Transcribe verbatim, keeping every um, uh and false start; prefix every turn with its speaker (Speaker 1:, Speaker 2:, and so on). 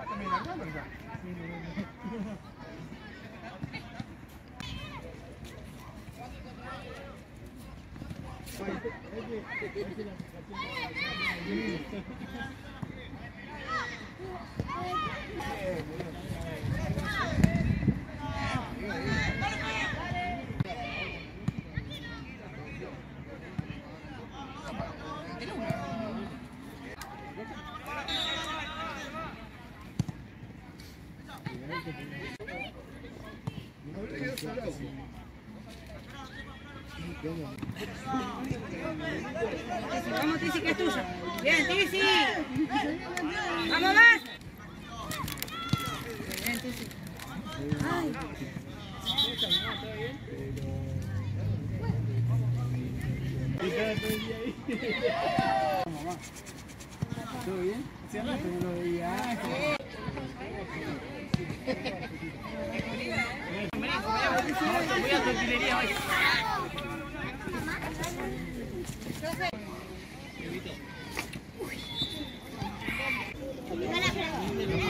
Speaker 1: Vamos, Tizi, que es tuyo. Bien, Tizi. Vamos más. Bien, Tizi. Ay.
Speaker 2: ¿Todo bien? ¿Se habla? Pero lo veía. Voy a tu utilería hoy. Uy.